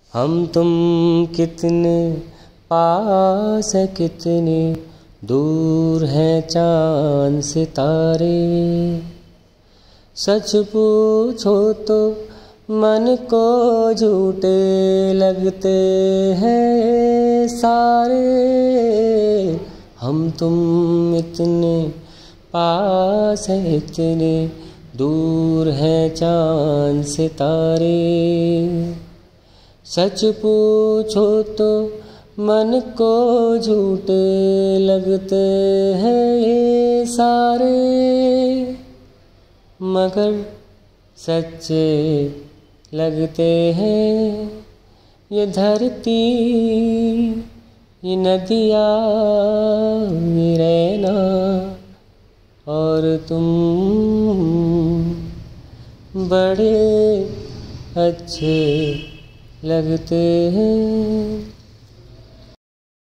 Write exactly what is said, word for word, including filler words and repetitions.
हम तुम कितने पास है, कितने दूर हैं चांद सितारे। सच पूछो तो मन को झूठे लगते हैं सारे। हम तुम इतने पास हैं, इतने दूर हैं चांद सितारे। सच पूछो तो मन को झूठे लगते हैं ये सारे, मगर सच्चे लगते हैं ये धरती, ये नदियाँ, ये रैना और तुम बड़े अच्छे लगते हैं।